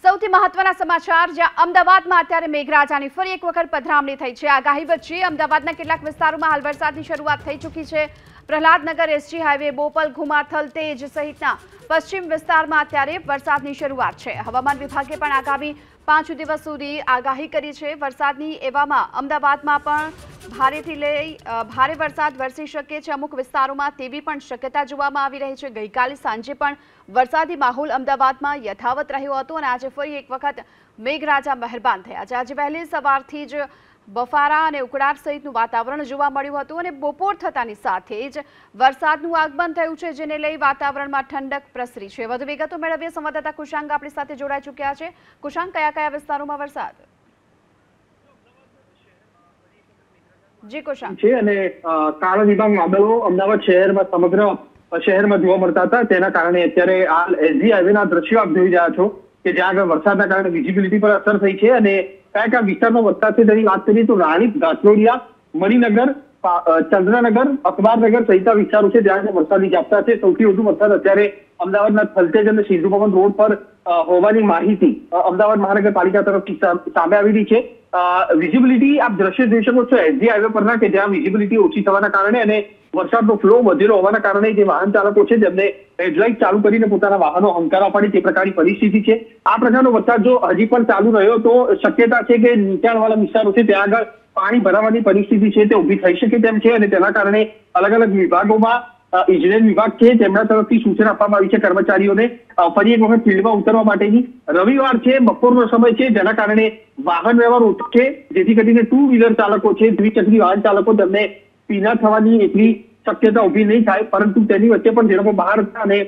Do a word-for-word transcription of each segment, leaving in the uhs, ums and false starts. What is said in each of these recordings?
સૌથી મહત્વના સમાચાર, જ્યાં અમદાવાદમાં અત્યારે મેઘરાજાની ફરી એક વખત પધરામણી થઈ છે। આગાહી વચ્ચે અમદાવાદના કેટલાક વિસ્તારોમાં હાલ વરસાદની શરૂઆત થઈ ચૂકી છે। પ્રહલાદનગર, એસજી હાઈવે, બોપલ, ઘુમા, થલતેજ સહિતના પશ્ચિમ વિસ્તારમાં અત્યારે વરસાદની શરૂઆત છે। હવામાન વિભાગે પણ આગામી પાંચ દિવસ સુધી આગાહી કરી છે વરસાદની। એવામાં અમદાવાદમાં પણ ભારેથી લઈ ભારે વરસાદ વરસી શકે છે અમુક વિસ્તારોમાં, તેવી પણ શક્યતા જોવામાં આવી રહી છે। ગઈકાલે સાંજે પણ વરસાદી માહોલ અમદાવાદમાં યથાવત રહ્યો હતો અને આજે ફરી એક વખત મેઘરાજા મહેરબાન થયા છે। આજે વહેલી સવારથી જ બફારા અને ઉકળાટ સહિતનું વાતાવરણ જોવા મળ્યું હતું અને બપોર થતાની સાથે જ વરસાદનું આગમન થયું છે, જેને લઈ વાતાવરણમાં ઠંડક પ્રસરી છે। વધુ વિગતો મેળવીએ સંવાદદાતા કુશાંક આપણી સાથે જોડાઈ ચૂક્યા છે। કુશાંક, કયા કયા વિસ્તારોમાં વરસાદ? જી કુશાંક છે અને કાળા ડિબાંગ વાદળો અમદાવાદ શહેરમાં સમગ્ર શહેરમાં જોવા મળતા હતા। તેના કારણે અત્યારે હાલ એસજી હાઈવેના દ્રશ્યો આપ જોઈ રહ્યા છો કે જ્યાં આગળ વરસાદના કારણે વિઝિબિલિટી પર અસર થઈ છે અને કયા કયા વિસ્તારમાં વરસાદ છે તેની વાત કરીએ તો રાણીપ, ઘાસલોડિયા, મણિનગર, ચંદ્રનગર, અખબારનગર સહિતના વિસ્તારો છે જ્યાં વરસાદી ઝાપટા છે। સૌથી વધુ વરસાદ અત્યારે અમદાવાદના થલતેજ અને સિંધુ ભવન રોડ પર હોવાની માહિતી અમદાવાદ મહાનગરપાલિકા તરફથી સામે આવી રહી છે। વિઝિબિલિટી આપ દ્રશ્ય જોઈ શકો છો એસજી હાઈવે પરના કે જ્યાં વિઝિબિલિટી ઓછી થવાના કારણે અને વરસાદનો ફ્લો વધેલો હોવાના કારણે જે વાહન ચાલકો છે તેમને હેડલાઇટ ચાલુ કરીને પોતાના વાહનો હંકારવા પડે તે પ્રકારની પરિસ્થિતિ છે। આ પ્રકારનો વરસાદ જો હજી પણ ચાલુ રહ્યો તો શક્યતા છે કે નીચાણવાળા વિસ્તારો છે ત્યાં આગળ પાણી ભરાવાની પરિસ્થિતિ છે તે ઉભી થઈ શકે તેમ છે અને તેના કારણે અલગ અલગ વિભાગોમાં ઇજનેર વિભાગ છે તેમના તરફથી સૂચના આપવામાં આવી છે કર્મચારીઓને ફરી એક વખત ફિલ્ડમાં ઉતરવા માટેની। રવિવાર છે, બપોરનો સમય છે જેના કારણે વાહન વ્યવહાર ઓછો છે, જેથી કરીને ટુ વ્હીલર ચાલકો છે, દ્વિચક્રી વાહન ચાલકો તેમને પીના થવાની એટલી શક્યતા ઉભી નહીં થાય, પરંતુ તેની વચ્ચે પણ જે લોકો બહાર હતા અને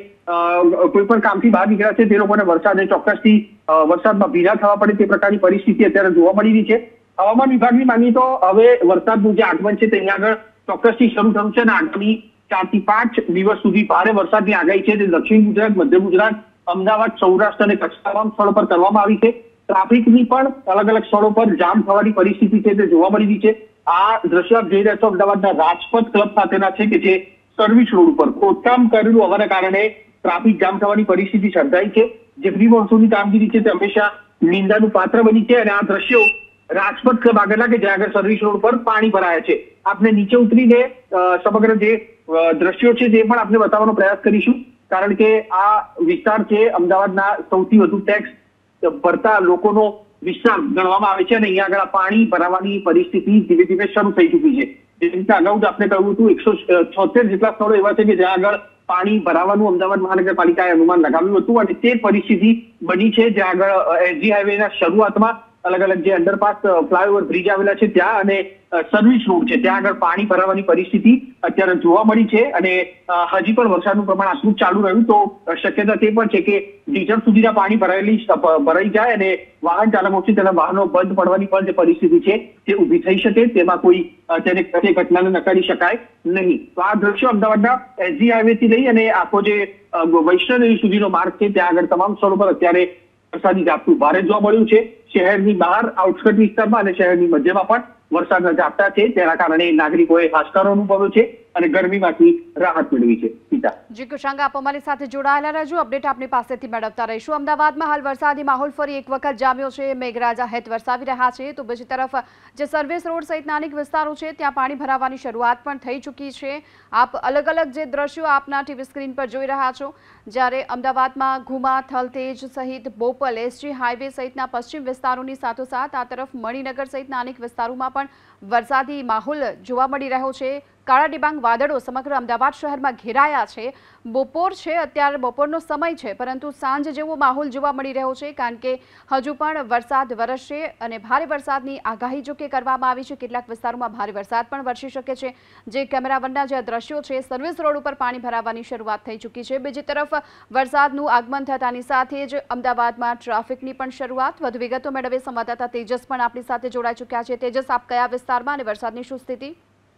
કોઈ પણ કામથી બહાર નીકળ્યા છે તે લોકોને વરસાદ ચોક્કસથી વરસાદમાં ભીના થવા પડે તે પ્રકારની પરિસ્થિતિ અત્યારે જોવા મળી રહી છે। હવામાન વિભાગની માનીએ તો હવે વરસાદનું જે આગમન છે તેની આગળ ચોક્કસથી શરૂ થયું છે અને આગામી ચાર થી પાંચ દિવસ સુધી ભારે વરસાદની આગાહી છે તે દક્ષિણ ગુજરાત, મધ્ય ગુજરાત, અમદાવાદ, સૌરાષ્ટ્ર અને કચ્છ તમામ સ્થળો પર કરવામાં આવી છે। ટ્રાફિકની પણ અલગ અલગ સ્થળો પર જામ થવાની પરિસ્થિતિ છે તે જોવા મળી રહી છે। આ દ્રશ્ય આપ જોઈ રહ્યા છો અમદાવાદના રાજપથ ક્લબ ખાતેના છે કે જે સર્વિસ રોડ ઉપર ખોદકામ કરેલું હોવાના કારણે ટ્રાફિક જામ થવાની પરિસ્થિતિ સર્જાઈ છે। જે પ્રી મોન્સૂનની કામગીરી છે તે હંમેશા નિંદાનું પાત્ર બની છે અને આ દ્રશ્યો રાજપથ ક્લબ આગળના કે જ્યાં આગળ સર્વિસ રોડ પર પાણી ભરાયા છે। આપણે નીચે ઉતરીને સમગ્ર જે દ્રશ્યો છે તે પણ આપણે બતાવવાનો પ્રયાસ કરીશું, કારણ કે આ વિસ્તાર છે અમદાવાદના સૌથી વધુ ટેક્સ ભરતા લોકોનો વિસ્તાર ગણવામાં આવે છે અને અહીંયા આગળ પાણી ભરાવાની પરિસ્થિતિ ધીમે ધીમે શરૂ થઈ ચૂકી છે। જે રીતે અગાઉ જ આપણે કહ્યું હતું એકસો છોતેર જેટલા સ્થળો એવા છે કે જ્યાં આગળ પાણી ભરાવાનું અમદાવાદ મહાનગરપાલિકાએ અનુમાન લગાવ્યું હતું અને તે પરિસ્થિતિ બની છે જ્યાં આગળ એસજી હાઈવેના શરૂઆતમાં અલગ અલગ જે અંડરપાસ ફ્લાયઓવર બ્રિજ આવેલા છે ત્યાં અને સર્વિસ રોડ છે ત્યાં આગળ પાણી ભરાવાની પરિસ્થિતિ અત્યારે જોવા મળી છે અને હજી પણ વરસાદનું પ્રમાણ આટલું ચાલુ રહ્યું તો શક્યતા તે પણ છે કે ડીઝલ સુધીના પાણી ભરાયેલી ભરાઈ જાય અને વાહન ચાલકો છે તેના વાહનો બંધ પડવાની પણ જે પરિસ્થિતિ છે તે ઉભી થઈ શકે, તેમાં કોઈ તેને તે ઘટનાને નકારી શકાય નહીં। તો આ દ્રશ્યો અમદાવાદના એસજી હાઈવે થી લઈ અને આખો જે વૈષ્ણોદેવી સુધીનો માર્ગ છે ત્યાં આગળ તમામ સ્થળો પર અત્યારે વરસાદી ઝાપટું ભારે જોવા મળ્યું છે। શહેરની બહાર આઉટસ્કર્ટ વિસ્તારમાં અને શહેરની મધ્યમાં પણ વરસાદના ઝાપટા છે, તેના કારણે નાગરિકોએ હાશકારો અનુભવ્યો છે અને ગરમીમાંથી રાહત મેળવી છે। પિતા જી કુશાંક, આપ અમારી સાથે જોડાયેલા રહેજો, અપડેટ આપની પાસેથી મેળવતા રહીશું। અમદાવાદમાં હાલ વરસાદી માહોલ ફરી એક વખત જામ્યો છે, મેઘરાજા હેત વરસાવી રહ્યા છે તો બીજી તરફ જે સર્વિસ રોડ સહિતના અનેક વિસ્તારો છે ત્યાં પાણી ભરાવાની શરૂઆત પણ થઈ ચૂકી છે। આપ અલગ અલગ જે દ્રશ્યો આપના ટીવી સ્ક્રીન પર જોઈ રહ્યા છો, જ્યારે અમદાવાદમાં ઘુમા, થલતેજ સહિત બોપલ, એસજી હાઈવે સહિતના પશ્ચિમ વિસ્તારોની સાથોસાથ આ તરફ મણિનગર સહિતના અનેક વિસ્તારોમાં પણ વરસાદી માહોલ જોવા મળી રહ્યો છે। કાળા ડિબાંગ વાદળો સમગ્ર અમદાવાદ શહેરમાં ઘેરાયા છે। બપોર છે, અત્યારે બપોરનો સમય છે, પરંતુ સાંજ જેવો માહોલ જોવા મળી રહ્યો છે, કારણ કે હજુ પણ વરસાદ વરસશે અને ભારે વરસાદની આગાહી જો કે કરવામાં આવી છે। કેટલાક વિસ્તારોમાં ભારે વરસાદ પણ વરસી શકે છે। જે કેમેરાવનના જે દ્રશ્યો છે, સર્વિસ રોડ ઉપર પાણી ભરાવાની શરૂઆત થઈ ચૂકી છે। બીજી તરફ વરસાદનું આગમન થતાની સાથે જ અમદાવાદમાં ટ્રાફિકની પણ શરૂઆત। વધુ વિગતો મેળવે સંવાદદાતા તેજસ પણ આપણી સાથે જોડાઈ ચૂક્યા છે। તેજસ, આપ કયા વિસ્તારમાં અને વરસાદની શું સ્થિતિ?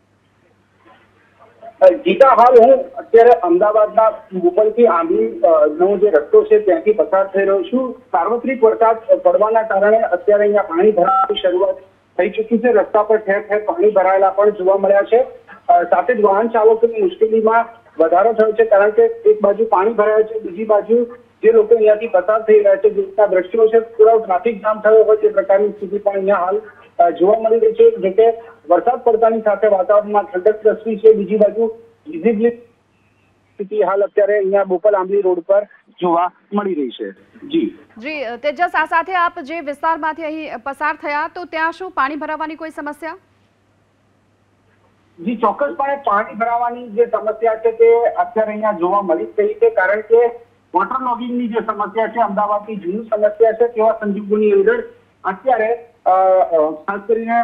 જીતા, હાલ હું અત્યારે અમદાવાદના બોપલથી આંબલીનો જે રસ્તો છે ત્યાંથી પસાર થઈ રહ્યો છું। સાર્વત્રિક વરસાદ પડવાના કારણે અત્યારે અહીંયા પાણી ભરાવાની શરૂઆત થઈ ચૂકી છે। રસ્તા પર ઠેર ઠેર પાણી ભરાયેલા પણ જોવા મળ્યા છે। સાથે જ વાહન ચાલકોની મુશ્કેલીમાં વધારો થયો છે, કારણ કે એક બાજુ પાણી ભરાય છે, બીજી બાજુ જે લોકો અહીંયાથી પસાર થઈ રહ્યા છે, જે રીતના દ્રશ્યો છે, પૂરો ટ્રાફિક જામ થયો હોય તે પ્રકારની સ્થિતિ પણ અહીંયા હાલ જોવા મળી રહી છે. જો કે વરસાદ પડતાની સાથે વાતાવરણમાં ઠંડક પ્રસરી છે. બીજી બાજુ વિઝિબિલિટી સ્થિતિ હાલ અત્યારે અહીંયા બોપલ આંબલી રોડ પર જોવા મળી રહી છે. જી જી તેજસ, આ સાથે આપ જે વિસ્તારમાંથી અહીં પસાર થયા તો ત્યાં શું પાણી ભરાવાની કોઈ સમસ્યા? જી ચોક્કસપણે પાણી ભરાવાની જે સમસ્યા છે તે અત્યારે અહીંયા જોવા મળી રહી છે, કારણ કે વોટર લોગિંગની જે સમસ્યા છે અમદાવાદની જૂની સમસ્યા છે, તેવા સંજોગોની અંદર અત્યારે ખાસ કરીને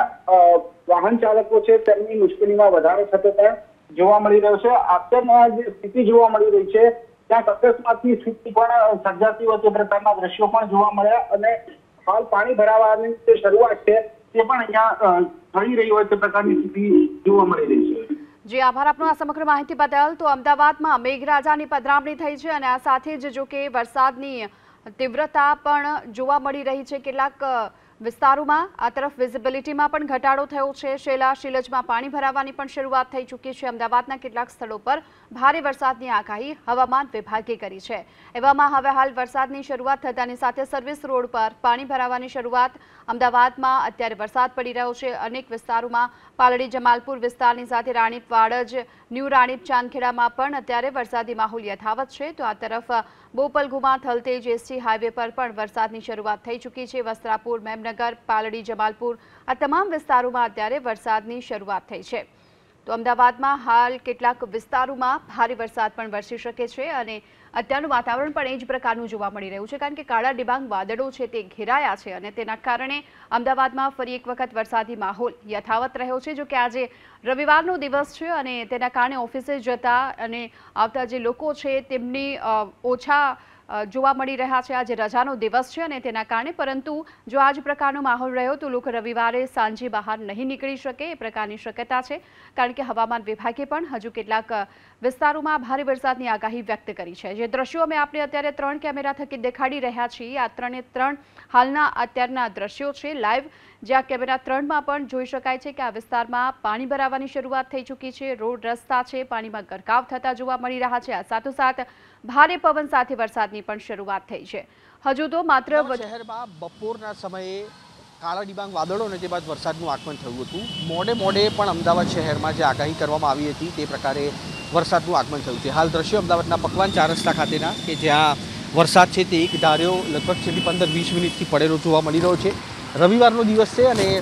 વાહન ચાલકો છે તેમની મુશ્કેલીમાં વધારો થતો પણ જોવા મળી રહ્યો છે. અત્યારમાં જે સ્થિતિ જોવા મળી રહી છે ત્યાં અકસ્માતની સ્થિતિ પણ સર્જાતી હોય તે પ્રકારના દ્રશ્યો પણ જોવા મળ્યા અને હાલ પાણી ભરાવાની જે શરૂઆત છે તે પણ અહીંયા થઈ રહી હોય તે પ્રકારની સ્થિતિ જોવા મળી રહી છે. જી આભાર આપનો આ સમગ્ર માહિતી બદલ. તો અમદાવાદમાં મેઘરાજાની પધરામણી થઈ છે અને આ સાથે જ જો કે વરસાદની તીવ્રતા પણ જોવા મળી રહી છે. કેટલાક વિસ્તારોમાં આ તરફ વિઝિબિલિટીમાં પણ ઘટાડો થયો છે. શેલા શિલજમાં પાણી ભરાવાની પણ શરૂઆત થઈ ચૂકી છે. અમદાવાદના કેટલાક સ્થળો પર ભારે વરસાદની આગાહી હવામાન વિભાગે કરી છે. એવામાં હવે હાલ વરસાદની શરૂઆત થતાની સાથે સર્વિસ રોડ પર પાણી ભરાવાની શરૂઆત. અમદાવાદમાં અત્યારે વરસાદ પડી રહ્યો છે. અનેક વિસ્તારોમાં પાલડી જમાલપુર વિસ્તારની સાથે રાણીપ વાડજ, ન્યૂ રાણીપ ચાંદખેડામાં પણ અત્યારે વરસાદી માહોલ યથાવત છે. તો આ તરફ બોપલ ગુમા થલતેજ એસટી હાઈવે પર પણ વરસાદની શરૂઆત થઈ ચૂકી છે. વસ્ત્રાપુર, મેમનગર, પાલડી, જમાલપુર આ તમામ વિસ્તારોમાં અત્યારે વરસાદની શરૂઆત થઈ છે. તો અમદાવાદમાં હાલ કેટલાક વિસ્તારોમાં ભારે વરસાદ પણ વરસી શકે છે અને અત્યારનું વાતાવરણ પણ એ જ પ્રકારનું જોવા મળી રહ્યું છે, કારણ કે કાળા ડિબાંગ વાદળો છે તે ઘેરાયા છે અને તેના કારણે અમદાવાદમાં ફરી એક વખત વરસાદી માહોલ યથાવત રહ્યો છે. જો કે આજે રવિવારનો દિવસ છે અને તેના કારણે ઓફિસે જતા અને આવતા જે લોકો છે તેમની ઓછા જોવા મળી રહ્યા છે. આજે રજાનો દિવસ છે અને તેના કારણે, પરંતુ જો આ જ પ્રકારનો માહોલ રહ્યો તો લોકો રવિવારે સાંજે બહાર નહીં નીકળી શકે એ પ્રકારની શક્યતા છે, કારણ કે હવામાન વિભાગે પણ હજુ કેટલાક વિસ્તારોમાં ભારે વરસાદની આગાહી વ્યક્ત કરી છે. જે દ્રશ્યો અમે આપણે અત્યારે ત્રણ કેમેરા થકી દેખાડી રહ્યા છીએ, આ ત્રણે ત્રણ હાલના અત્યારના દ્રશ્યો છે લાઈવ, જ્યાં કેમેરા ત્રણમાં પણ જોઈ શકાય છે કે આ વિસ્તારમાં પાણી ભરાવાની શરૂઆત થઈ ચૂકી છે. રોડ રસ્તા છે પાણીમાં ગરકાવ થતા જોવા મળી રહ્યા છે. આ સાથોસાથ ભારે પવન સાથે વરસાદની પણ શરૂઆત થઈ છે. હજુ તો માત્ર શહેરમાં બપોરના સમયે કાળા ડિબાંગ વાદળો અને તે બાદ વરસાદનું આગમન થયું હતું. મોડે મોડે પણ અમદાવાદ શહેરમાં જે આગાહી કરવામાં આવી હતી તે પ્રકારે વરસાદનું આગમન થયું છે. હાલ દ્રશ્યો અમદાવાદના પકવાન ચાર રસ્તા ખાતેના કે જ્યાં વરસાદ છે તે એક ધાર્યો લગભગ છેલ્લી પંદર વીસ મિનિટથી પડેલો જોવા મળી રહ્યો છે. રવિવારનો દિવસ છે અને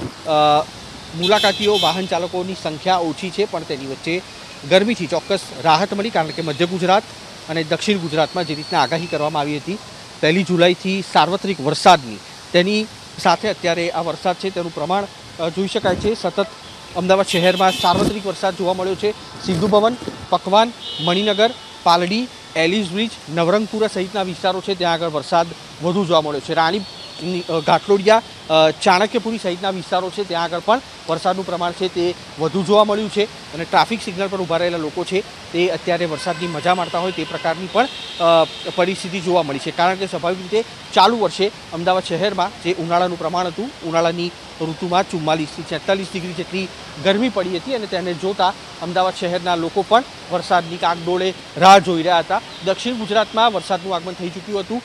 મુલાકાતીઓ વાહન ચાલકોની સંખ્યા ઓછી છે, પણ તેની વચ્ચે ગરમીથી ચોક્કસ રાહત મળી, કારણ કે મધ્ય ગુજરાત અને દક્ષિણ ગુજરાતમાં જે રીતના આગાહી કરવામાં આવી હતી પહેલી જુલાઈથી સાર્વત્રિક વરસાદની, તેની સાથે અત્યારે આ વરસાદ છે તેનું પ્રમાણ જોઈ શકાય છે. સતત અમદાવાદ શહેરમાં સાર્વત્રિક વરસાદ જોવા મળ્યો છે. સિંધુ ભવન, પકવાન, મણિનગર, પાલડી, એલિસ બ્રિજ, નવરંગપુરા સહિતના વિસ્તારો છે ત્યાં આગળ વરસાદ વધુ જોવા મળ્યો છે. રાણી ઘાટલોડિયા, ચાણક્યપુરી સહિતના વિસ્તારો છે ત્યાં આગળ પણ વરસાદનું પ્રમાણ છે તે વધુ જોવા મળ્યું છે અને ટ્રાફિક સિગ્નલ પર ઊભા રહેલા લોકો છે તે અત્યારે વરસાદની મજા માણતા હોય તે પ્રકારની પણ પરિસ્થિતિ જોવા મળી છે. કારણ કે સ્વાભાવિક રીતે ચાલુ વર્ષે અમદાવાદ શહેરમાં જે ઉનાળાનું પ્રમાણ હતું, ઉનાળાની ઋતુમાં ચુમ્માલીસથી છેતાલીસ ડિગ્રી જેટલી ગરમી પડી હતી અને તેને જોતા અમદાવાદ શહેરના લોકો પણ વરસાદની કાગડોળે રાહ જોઈ રહ્યા હતા. દક્ષિણ ગુજરાતમાં વરસાદનું આગમન થઈ ચૂક્યું હતું.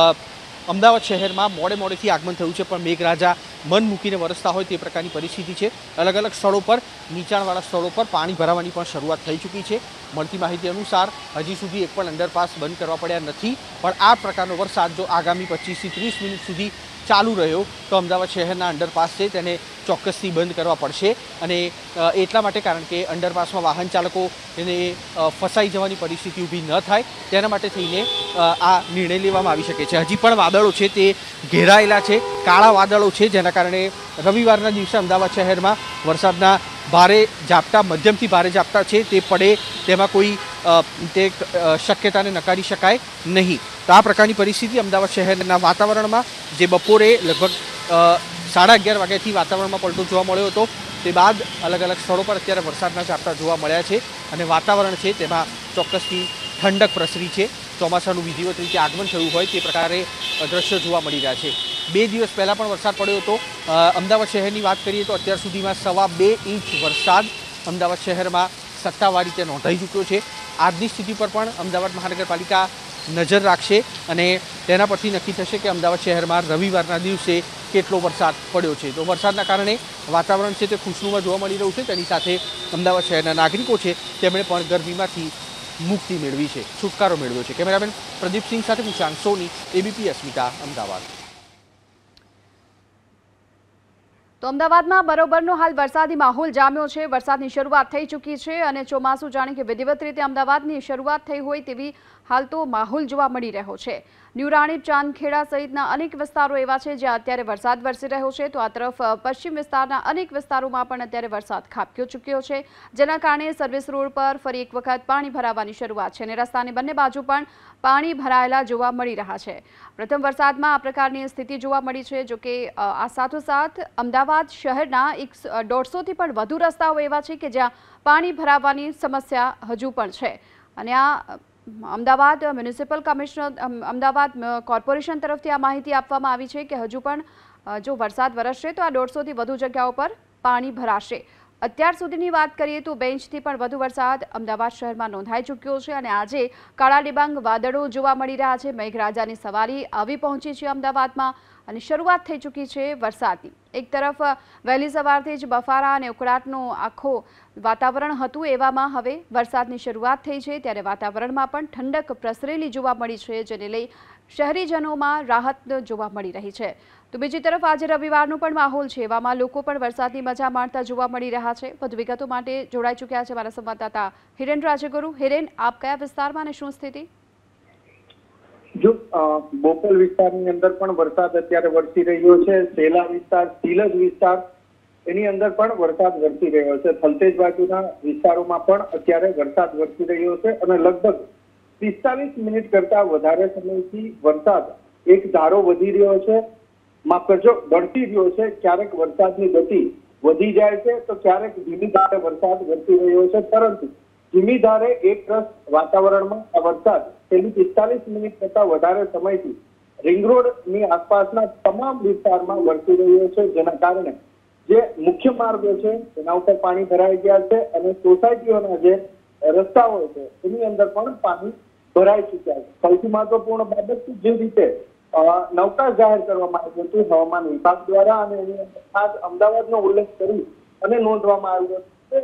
અમદાવાદ શહેરમાં મોડે મોડેથી આગમન થયું છે, પણ મેઘરાજા મન મૂકીને વરસતા હોય તે પ્રકારની પરિસ્થિતિ છે. અલગ અલગ સ્થળો પર, નીચાણવાળા સ્થળો પર પાણી ભરાવાની પણ શરૂઆત થઈ ચૂકી છે. મળતી માહિતી અનુસાર હજી સુધી એક પણ અંડરપાસ બંધ કરવા પડ્યા નથી, પણ આ પ્રકારનો વરસાદ જો આગામી પચીસથી ત્રીસ મિનિટ સુધી ચાલુ રહ્યો તો અમદાવાદ શહેરના અંડરપાસ છે તેને ચોક્કસથી બંધ કરવા પડશે. અને એટલા માટે, કારણ કે અંડરપાસમાં વાહન ચાલકો એને ફસાઈ જવાની પરિસ્થિતિ ઊભી ન થાય તેના માટે થઈને આ નિર્ણય લેવામાં આવી શકે છે. હજી પણ વાદળો છે તે ઘેરાયેલા છે, કાળા વાદળો છે, જેના કારણે રવિવારના દિવસે અમદાવાદ શહેરમાં વરસાદના ભારે ઝાપટા, મધ્યમથી ભારે ઝાપટા છે તે પડે તેમાં કોઈ તે શક્યતાને નકારી શકાય નહીં. તો આ પ્રકારની પરિસ્થિતિ અમદાવાદ શહેરના વાતાવરણમાં, જે બપોરે લગભગ સાડા અગિયાર વાગ્યાથી વાતાવરણમાં પલટો જોવા મળ્યો હતો, તે બાદ અલગ અલગ સ્થળો પર અત્યારે વરસાદના ઝાપટા જોવા મળ્યા છે અને વાતાવરણ છે તેમાં ચોક્કસથી ઠંડક પ્રસરી છે. ચોમાસાનું વિધિવત રીતે આગમન થયું હોય તે પ્રકારે દ્રશ્યો જોવા મળી રહ્યા છે. બે દિવસ પહેલાં પણ વરસાદ પડ્યો હતો. અમદાવાદ શહેરની વાત કરીએ તો અત્યાર સુધીમાં સવા બે ઇંચ વરસાદ અમદાવાદ શહેરમાં સત્તાવાર રીતે નોંધાઈ ચૂક્યો છે. આજની સ્થિતિ પર પણ અમદાવાદ મહાનગરપાલિકા નજર રાખશે અને તેના પરથી નક્કી થશે કે અમદાવાદ શહેરમાં રવિવારના દિવસે કેટલો વરસાદ પડ્યો છે। તો વરસાદના કારણે વાતાવરણ છે તે ખુશનુમા જોવા મળી રહ્યું છે। તેની સાથે અમદાવાદ શહેરના નાગરિકો છે તેમણે પણ ગરમીમાંથી મુક્તિ મેળવી છે, છુટકારો મેળવ્યો છે। કેમેરામેન પ્રદીપસિંહ સાથે કુશાંક સોની, એબીપી અસ્મિતા, અમદાવાદ। તો અમદાવાદમાં બરોબરનો હાલ વરસાદી માહોલ જામ્યો છે। વરસાદની શરૂઆત થઈ ચૂકી છે અને ચોમાસું જાણે કે વિધિવત રીતે અમદાવાદની શરૂઆત થઈ હોય તેવી હાલ તો માહોલ જોવા મળી રહ્યો છે। ન્યૂ રાણીપ, ચાંદખેડા સહિતના અનેક વિસ્તારો એવા છે જ્યાં અત્યારે વરસાદ વરસી રહ્યો છે। તો આ તરફ પશ્ચિમ વિસ્તારના અનેક વિસ્તારોમાં પણ અત્યારે વરસાદ ખાબક્યો ચૂક્યો છે, જેના કારણે સર્વિસ રોડ પર ફરી એક વખત પાણી ભરાવાની શરૂઆત છે અને રસ્તાની બંને બાજુ પણ પાણી ભરાયેલા જોવા મળી રહ્યા છે। પ્રથમ વરસાદમાં આ પ્રકારની સ્થિતિ જોવા મળી છે। જો કે આ સાથોસાથ અમદાવાદ શહેરના એક દોઢસોથી પણ વધુ રસ્તાઓ એવા છે કે જ્યાં પાણી ભરાવાની સમસ્યા હજુ પણ છે અને આ Ahmedabad municipal commissioner Ahmedabad corporation તરફથી આ માહિતી આપવામાં આવી છે કે હજુ પણ જો વરસાદ વરસશે તો આ દોઢસોથી વધુ જગ્યાઓ પર પાણી ભરાશે। અત્યાર સુધીની વાત કરીએ તો બે ઇંચથી પણ વધુ વરસાદ અમદાવાદ શહેરમાં નોંધાઈ ચૂક્યો છે અને આજે કાળા ડિબાંગ વાદળો જોવા મળી રહ્યા છે। મેઘરાજાની સવારી આવી પહોંચી છે અમદાવાદમાં અને શરૂઆત થઈ ચૂકી છે વરસાદની। એક તરફ વહેલી સવારથી જ બફારા અને ઉકળાટનું આખું વાતાવરણ હતું, એવામાં હવે વરસાદની શરૂઆત થઈ છે ત્યારે વાતાવરણમાં પણ ઠંડક પ્રસરેલી જોવા મળી છે, જેને લઈ શહેરીજનોમાં રાહત જોવા મળી રહી છે। તો બીજી તરફ આજે રવિવારનો પણ માહોલ છે, એવામાં લોકો પણ વરસાદની મજા માણતા જોવા મળી રહ્યા છે। વધુ વિગતો માટે જોડાઈ ચૂક્યા છે મારા સંવાદદાતા હિરેન રાજગુરુ। હિરેન, આપ કયા વિસ્તારમાં અને શું સ્થિતિ? જો બોપલ વિસ્તારની અંદર પણ વરસાદ અત્યારે વરસી રહ્યો છે। સેલા વિસ્તાર, સિલજ વિસ્તાર એની અંદર પણ વરસાદ વરસી રહ્યો છે। થલતેજ બાજુના વિસ્તારોમાં પણ અત્યારે વરસાદ વરસી રહ્યો છે અને લગભગ પિસ્તાલીસ મિનિટ કરતા વધારે સમયથી વરસાદ એક ધારો વધી રહ્યો છે, માફ કરજો વરસી રહ્યો છે। ક્યારેક વરસાદની ગતિ વધી જાય છે તો ક્યારેક ધીમી ધારે વરસાદ વરસી રહ્યો છે, પરંતુ ધીમી ધારે એક રસ વાતાવરણમાં આ વરસાદ છેલ્લી પિસ્તાલીસ મિનિટ કરતા વધારે સમયથી રિંગ રોડની આસપાસના તમામ વિસ્તારમાં વરસી રહ્યો છે, જેના કારણે જે મુખ્ય માર્ગો છે તેના ઉપર પાણી ભરાઈ ગયા છે અને સોસાયટીઓના જે રસ્તાઓ છે એની અંદર પણ પાણી ભરાઈ ચૂક્યા છે। સૌથી મહત્વપૂર્ણ બાબત જે રીતે નવકાશ જાહેર કરવામાં આવ્યું હતું હવામાન વિભાગ દ્વારા અને એની અંદર ખાસ અમદાવાદનો ઉલ્લેખ કરી અને નોંધવામાં આવ્યો છે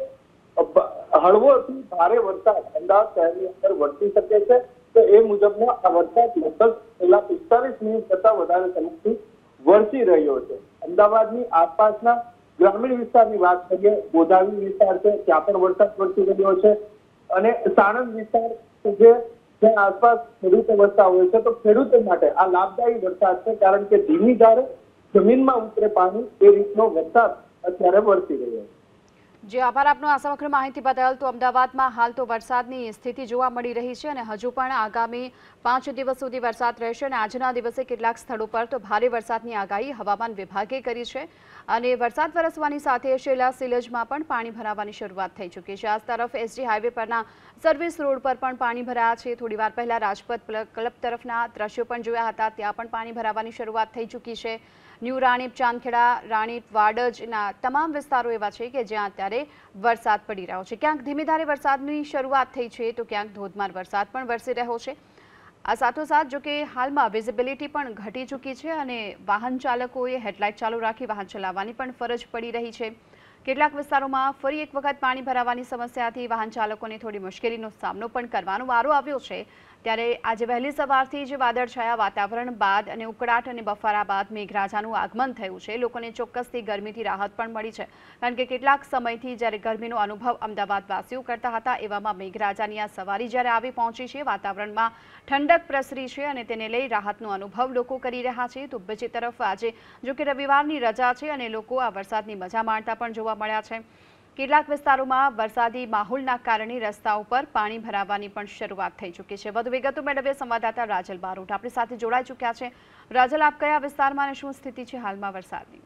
હળવોથી ભારે વરસાદ અમદાવાદ શહેરની અંદર વરસી શકે છે। તો એ મુજબનો આ વરસાદ લગભગ છેલ્લા પિસ્તાલીસ મિનિટ કરતા વધારે સમયથી વરસી રહ્યો છે। અમદાવાદની આસપાસના ગ્રામીણ વિસ્તારની વાત કરીએ, ગોધાવી વિસ્તાર છે ત્યાં પણ વરસાદ વરસી રહ્યો છે અને સાણંદ વિસ્તાર જે જ્યાં આસપાસ ખેડૂતો વસતા હોય છે તો ખેડૂતો માટે આ લાભદાયી વરસાદ છે, કારણ કે ધીમી ધારે જમીનમાં ઉતરે પાણી એ રીતનો વરસાદ અત્યારે વરસી રહ્યો છે। જે આભાર આપનો આ સમગ્ર માહિતી બદલ। તો અમદાવાદમાં હાલ તો વરસાદની સ્થિતિ જોવા મળી રહી છે અને હજુ પણ આગામી પાંચ દિવસ સુધી વરસાદ રહેશે અને આજના દિવસે કેટલાક સ્થળો પર તો ભારે વરસાદની આગાહી હવામાન વિભાગે કરી છે અને વરસાદ વરસવાની સાથે શેલા સિલજમાં પણ પાણી ભરાવાની શરૂઆત થઈ ચૂકી છે। આ તરફ એસજી હાઈવે પરના સર્વિસ રોડ પર પણ પાણી ભરાયા છે। થોડી વાર પહેલા રાજપથ ક્લબ તરફના દ્રશ્યો પણ જોયા હતા, ત્યાં પણ પાણી ભરાવાની શરૂઆત થઈ ચૂકી છે। ન્યૂ રાણીપ, ચાંદખેડા, રાણીપ, વાડજના તમામ વિસ્તારો એવા છે કે જ્યાં અત્યારે વરસાદ પડી રહ્યો છે। ક્યાંક ધીમી ધારે વરસાદની શરૂઆત થઈ છે તો ક્યાંક ધોધમાર વરસાદ પણ વરસી રહ્યો છે। આ સાથોસાથ જો કે હાલમાં વિઝિબિલિટી પણ ઘટી ચૂકી છે અને વાહન ચાલકોએ હેડલાઇટ ચાલુ રાખી વાહન ચલાવવાની પણ ફરજ પડી રહી છે। કેટલાક વિસ્તારોમાં ફરી એક વખત પાણી ભરાવાની સમસ્યાથી વાહન ચાલકોને થોડી મુશ્કેલીનો સામનો પણ કરવાનો વારો આવ્યો છે। ત્યારે આજે વહેલી સવારથી જ વાદળછાયા વાતાવરણ બાદ અને ઉકળાટ અને બફારા બાદ મેઘરાજાનું આગમન થયું છે। લોકોને ચોક્કસથી ગરમીથી રાહત પણ મળી છે, કારણ કે કેટલાક સમયથી જ્યારે ગરમીનો અનુભવ અમદાવાદવાસીઓ કરતા હતા એવામાં મેઘરાજાની આ સવારી જ્યારે આવી પહોંચી છે, વાતાવરણમાં ઠંડક પ્રસરી છે અને તેને લઈ રાહતનો અનુભવ લોકો કરી રહ્યા છે। તો બીજી તરફ આજે જો કે રવિવારની રજા છે અને લોકો આ વરસાદની મજા માણતા પણ જોવા મળ્યા છે। કેટલાક વિસ્તારોમાં વરસાદી માહોલના કારણે રસ્તાઓ પર પાણી ભરાવાની પણ શરૂઆત થઈ ચૂકી છે। વધુ વિગતો મેળવીએ સંવાદદાતા રાજલ બારોટ આપણી સાથે જોડાઈ ચૂક્યા છે। રાજલ, આપ કયા વિસ્તારમાં અને શું સ્થિતિ છે હાલમાં વરસાદની?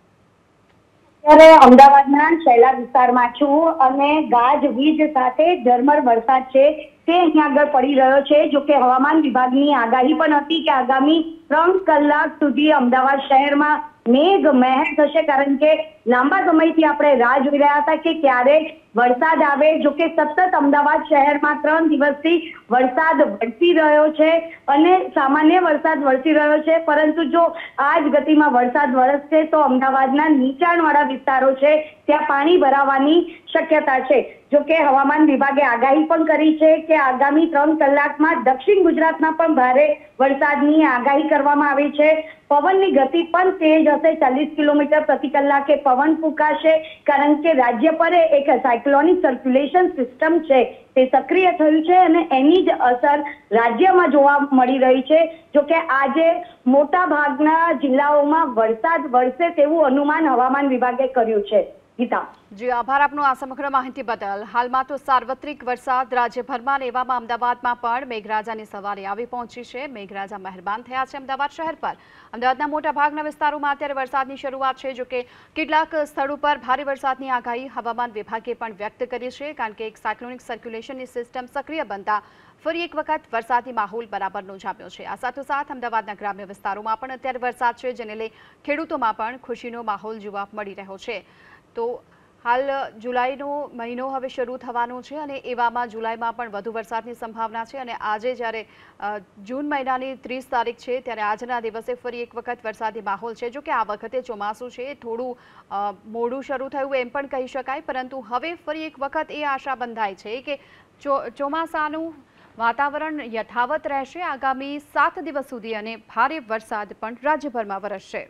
અત્યારે અમદાવાદના શૈલા વિસ્તારમાં છું અને ગાજવીજ સાથે ઝરમર વરસાદ છે તે અહીંયા આગળ પડી રહ્યો છે। જો કે હવામાન વિભાગની આગાહી પણ હતી કે આગામી ત્રણ કલાક સુધી અમદાવાદ શહેરમાં મેઘ મહેર થશે, કારણ કે લાંબા સમયથી આપણે રાહ જોઈ રહ્યા હતા કે ક્યારે વરસાદ આવે. જો કે સતત અમદાવાદ શહેરમાં ત્રણ દિવસથી વરસાદ વરસી રહ્યો છે અને સામાન્ય વરસાદ વરસી રહ્યો છે, પરંતુ જો આ જ ગતિમાં વરસાદ વરસશે તો અમદાવાદના નીચાણવાળા વિસ્તારો છે ત્યાં પાણી ભરાવાની શક્યતા છે. જો કે હવામાન વિભાગે આગાહી પણ કરી છે કે આગામી ત્રણ કલાકમાં દક્ષિણ ગુજરાતમાં પણ ભારે વરસાદની આગાહી કરવામાં આવી છે. પવનની ગતિ પણ તેજ હશે, ચાલીસ કિલોમીટર પ્રતિ કલાકે પવન ફૂંકાશે, કારણ કે રાજ્ય પર એક સાયક્લોનિક સર્ક્યુલેશન સિસ્ટમ છે તે સક્રિય થયું છે અને એની જ અસર રાજ્યમાં જોવા મળી રહી છે. જો કે આજે મોટા ભાગના જિલ્લાઓમાં વરસાદ વરસે તેવું અનુમાન હવામાન વિભાગે કર્યું છે. ગીતા જી, આભાર આપનો આ સમગ્ર માહિતી બદલ. હાલમાં તો સાર્વત્રિક વરસાદ રાજ્યભરમાં ને એવામાં અમદાવાદમાં પણ મેઘરાજાની સવારે આવી પહોંચી છે. મેઘરાજા મહેરબાન થયા છે અમદાવાદ શહેર પર. અમદાવાદના મોટા ભાગના વિસ્તારોમાં અત્યારે વરસાદની શરૂઆત છે. જો કે કેટલાક સ્થળો પર ભારે વરસાદની આગાહી હવામાન વિભાગે પણ વ્યક્ત કરી છે, કારણ કે એક સાયક્લોનિક સર્ક્યુલેશનની સિસ્ટમ સક્રિય બનતા ફરી એક વખત વરસાદી માહોલ બરાબરનો જામ્યો છે. આ સાથોસાથ અમદાવાદના ગ્રામ્ય વિસ્તારોમાં પણ અત્યારે વરસાદ છે, જેને લઈ ખેડૂતોમાં પણ ખુશીનો માહોલ જોવા મળી રહ્યો છે. તો હાલ જુલાઈનો મહિનો હવે શરૂ થવાનો છે અને એવામાં જુલાઈમાં પણ વધુ વરસાદની સંભાવના છે. અને આજે જ્યારે જૂન મહિનાની ત્રીસ તારીખ છે ત્યારે આજના દિવસે ફરી એક વખત વરસાદી માહોલ છે. જો કે આ વખતે ચોમાસું છે થોડું મોડું શરૂ થયું એમ પણ કહી શકાય, પરંતુ હવે ફરી એક વખત એ આશા બંધાય છે કે ચોમાસાનું વાતાવરણ યથાવત રહેશે આગામી સાત દિવસ સુધી અને ભારે વરસાદ પણ રાજ્યભરમાં વરસશે.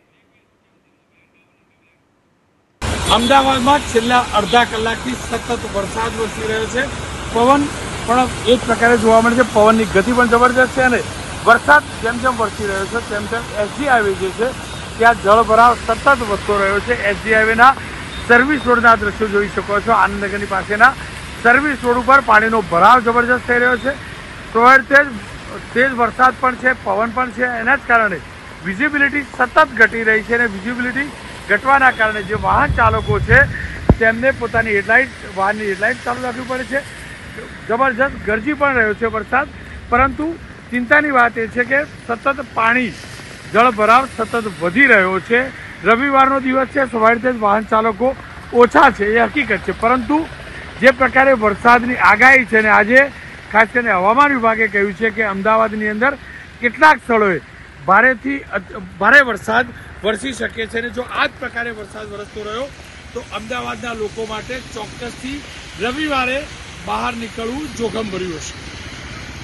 અમદાવાદમાં છેલ્લા અડધા કલાકથી સતત વરસાદ વરસી રહ્યો છે. પવન પણ એ જ પ્રકારે જોવા મળે છે. પવનની ગતિ પણ જબરજસ્ત છે અને વરસાદ જેમ જેમ વરસી રહ્યો છે તેમ તેમ એસજી હાઈવે જે છે ત્યાં જળભરાવ સતત વધતો રહ્યો છે. એસજી હાઈવેના સર્વિસ રોડના દ્રશ્યો જોઈ શકો છો. આનંદનગરની પાસેના સર્વિસ રોડ ઉપર પાણીનો ભરાવ જબરજસ્ત થઈ રહ્યો છે. સવારે તેજ તેજ વરસાદ પણ છે, પવન પણ છે. એના જ કારણે વિઝિબિલિટી સતત ઘટી રહી છે અને વિઝિબિલિટી ઘટવાના કારણે જે વાહન ચાલકો છે તેમને પોતાની હેડલાઇટ વાહનની હેડલાઇટ ચાલુ રાખવી પડે છે. જબરજસ્ત ગરજી પણ રહ્યો છે વરસાદ, પરંતુ ચિંતાની વાત એ છે કે સતત પાણી જળભરાવ સતત વધી રહ્યો છે. રવિવારનો દિવસ છે, સવારથી જ વાહન ચાલકો ઓછા છે એ હકીકત છે, પરંતુ જે પ્રકારે વરસાદની આગાહી છે ને આજે ખાસ કરીને હવામાન વિભાગે કહ્યું છે કે અમદાવાદની અંદર કેટલાક સ્થળોએ ભારેથી ભારે વરસાદ વરસી શકે છે અને જો આ જ પ્રકારે વરસાદ વરસતો રહ્યો તો અમદાવાદના લોકો માટે ચોક્કસથી રવિવારે બહાર નીકળવું જોખમભર્યું હશે.